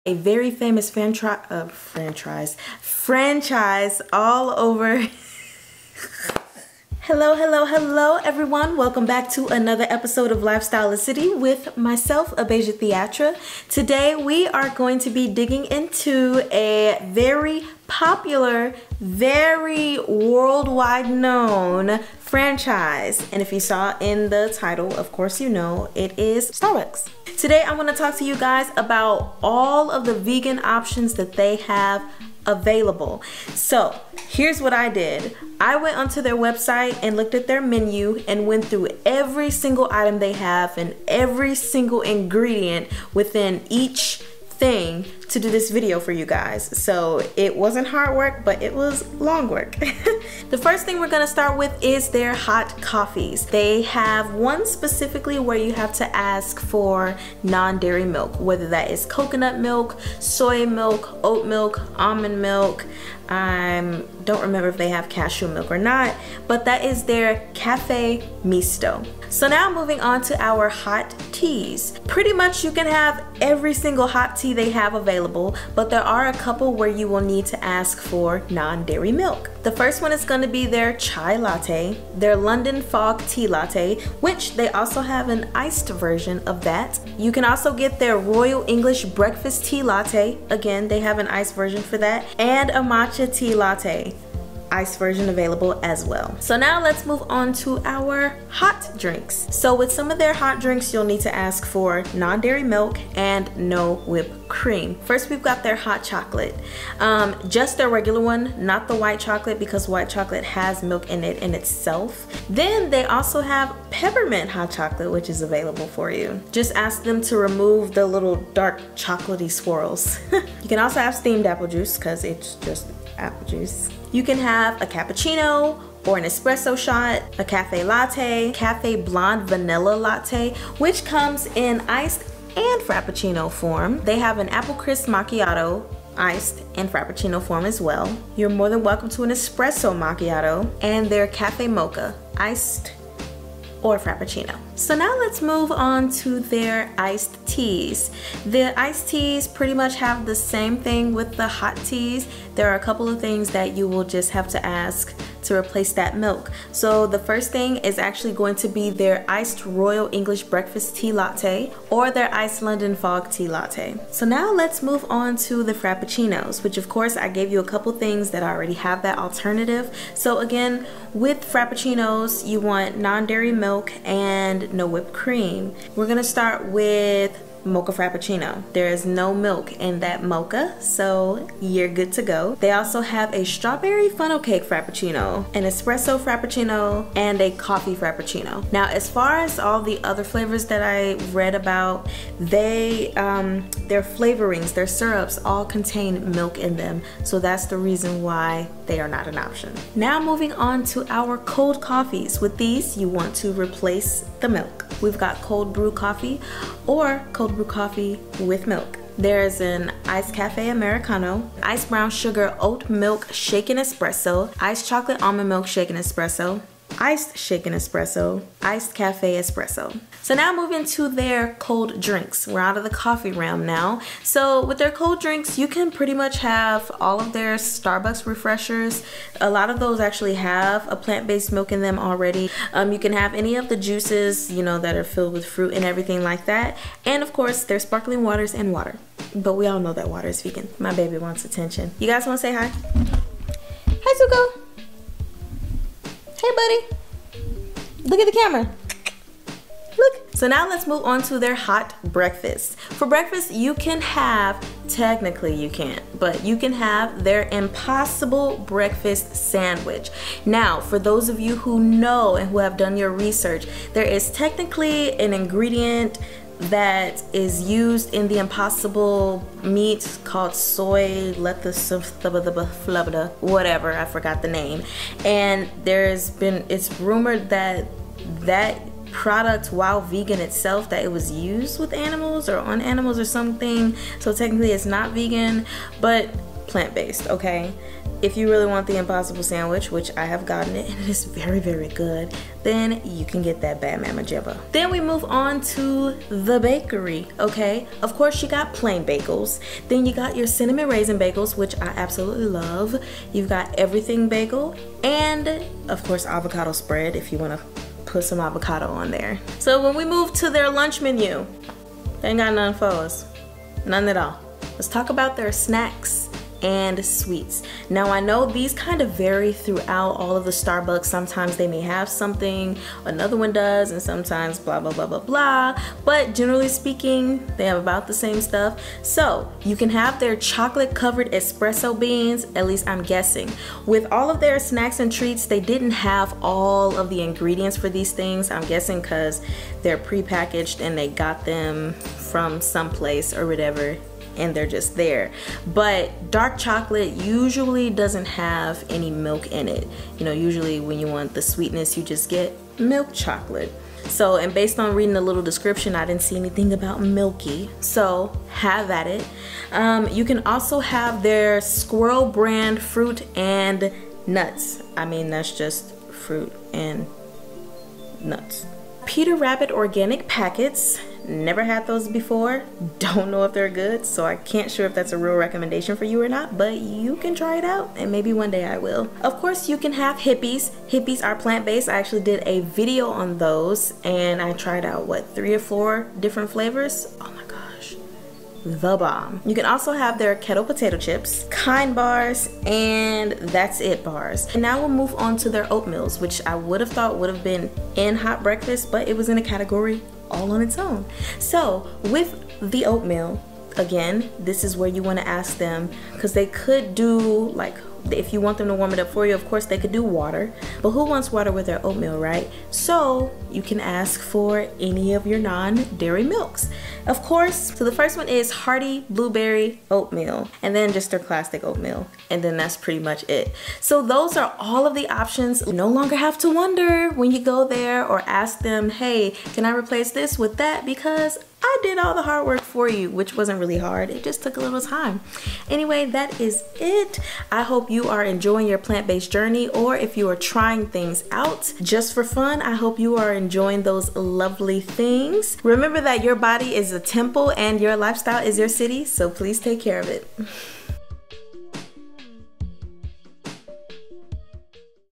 A very famous franchise all over. Hello everyone. Welcome back to another episode of Lifestylicity with myself, Abeje TheAtre. Today we are going to be digging into a very popular, very worldwide known franchise. And if you saw in the title, of course you know, it is Starbucks. Today I want to talk to you guys about all of the vegan options that they have available. So here's what I did. I went onto their website and looked at their menu and went through every single item they have and every single ingredient within each thing to do this video for you guys. So it wasn't hard work, but it was long work. The first thing we're gonna start with is their hot coffees. They have one specifically where you have to ask for non-dairy milk, whether that is coconut milk, soy milk, oat milk, almond milk. I don't remember if they have cashew milk or not, but that is their cafe misto. So now moving on to our hot teas. Pretty much you can have every single hot tea they have available, but there are a couple where you will need to ask for non-dairy milk. The first one is going to be their chai latte, their London fog tea latte, which they also have an iced version of that. You can also get their Royal English breakfast tea latte. Again, they have an iced version for that, and a matcha tea latte. Iced version available as well. So now let's move on to our hot drinks. So with some of their hot drinks, you'll need to ask for non-dairy milk and no whipped cream. First, we've got their hot chocolate. Just their regular one, not the white chocolate, because white chocolate has milk in it in itself. Then they also have peppermint hot chocolate, which is available for you. Just ask them to remove the little dark chocolatey swirls. You can also have steamed apple juice, because it's just apple juice. You can have a cappuccino or an espresso shot, a cafe latte, cafe blonde vanilla latte, which comes in iced and frappuccino form. They have an apple crisp macchiato, iced and frappuccino form as well. You're more than welcome to an espresso macchiato, and their cafe mocha, iced or frappuccino. So now let's move on to their iced teas. The iced teas pretty much have the same thing with the hot teas. There are a couple of things that you will just have to ask to replace that milk. So the first thing is actually going to be their iced Royal English breakfast tea latte or their iced London fog tea latte. So now let's move on to the frappuccinos, which of course I gave you a couple things that already have that alternative. So again, with frappuccinos, you want non-dairy milk and no whipped cream. We're gonna start with mocha frappuccino. There is no milk in that mocha, so you're good to go. They also have a strawberry funnel cake frappuccino, an espresso frappuccino, and a coffee frappuccino. Now, as far as all the other flavors that I read about, their flavorings, their syrups all contain milk in them, so that's the reason why they are not an option. Now moving on to our cold coffees. With these, you want to replace the milk. We've got cold brew coffee or cold brew coffee with milk. There's an iced cafe americano, iced brown sugar oat milk shaken espresso, iced chocolate almond milk shaken espresso, iced shaken espresso, iced cafe espresso. So now moving to their cold drinks. We're out of the coffee realm now. So with their cold drinks, you can pretty much have all of their Starbucks refreshers. A lot of those actually have a plant-based milk in them already. You can have any of the juices, you know, that are filled with fruit and everything like that. And of course, their sparkling waters and water. But we all know that water is vegan. My baby wants attention. You guys want to say hi? Hi, Zuko. Hey, buddy. Look at the camera. Look. So now let's move on to their hot breakfast. For breakfast, you can have, technically you can't, but you can have their Impossible Breakfast Sandwich. Now, for those of you who know and who have done your research, there is technically an ingredient that is used in the Impossible meat called soy whatever, I forgot the name. And it's rumored that that product, while vegan itself, that it was used with animals or on animals or something, so technically it's not vegan. But plant-based, okay? If you really want the Impossible Sandwich, which I have gotten it, and it is very, very good, then you can get that Bad Mama Jibba. Then we move on to the bakery, okay? Of course, you got plain bagels. Then you got your cinnamon raisin bagels, which I absolutely love. You've got everything bagel, and of course, avocado spread if you want to put some avocado on there. So when we move to their lunch menu, they ain't got none for us. None at all. Let's talk about their snacks and sweets. Now I know these kind of vary throughout all of the Starbucks. Sometimes they may have something, another one does, and sometimes blah blah blah blah blah, but generally speaking they have about the same stuff. So you can have their chocolate covered espresso beans, at least I'm guessing. With all of their snacks and treats, they didn't have all of the ingredients for these things, I'm guessing because they're pre-packaged and they got them from someplace or whatever, and they're just there. But dark chocolate usually doesn't have any milk in it. You know, usually when you want the sweetness, you just get milk chocolate. So, and based on reading the little description, I didn't see anything about milky, so have at it. You can also have their Squirrel brand fruit and nuts. I mean, that's just fruit and nuts. Peter Rabbit organic packets. Never had those before, don't know if they're good, so I can't sure if that's a real recommendation for you or not, but you can try it out and maybe one day I will. Of course, you can have hippies. Hippies are plant-based. I actually did a video on those and I tried out what, 3 or 4 different flavors. Oh my gosh, the bomb. You can also have their kettle potato chips, Kind bars, and that's it bars. And now we'll move on to their oatmeals, which I would have thought would have been in hot breakfast, but it was in a category all on its own. So with the oatmeal, again, this is where you want to ask them, because they could do, like, if you want them to warm it up for you, of course they could do water, but who wants water with their oatmeal, right? So you can ask for any of your non-dairy milks, of course. So the first one is hearty blueberry oatmeal, and then just their classic oatmeal, and then that's pretty much it. So those are all of the options. You no longer have to wonder when you go there or ask them, hey, can I replace this with that, because I did all the hard work for you, which wasn't really hard. It just took a little time. Anyway, that is it. I hope you are enjoying your plant-based journey, or if you are trying things out just for fun, I hope you are enjoying those lovely things. Remember that your body is a temple and your lifestyle is your city, so please take care of it.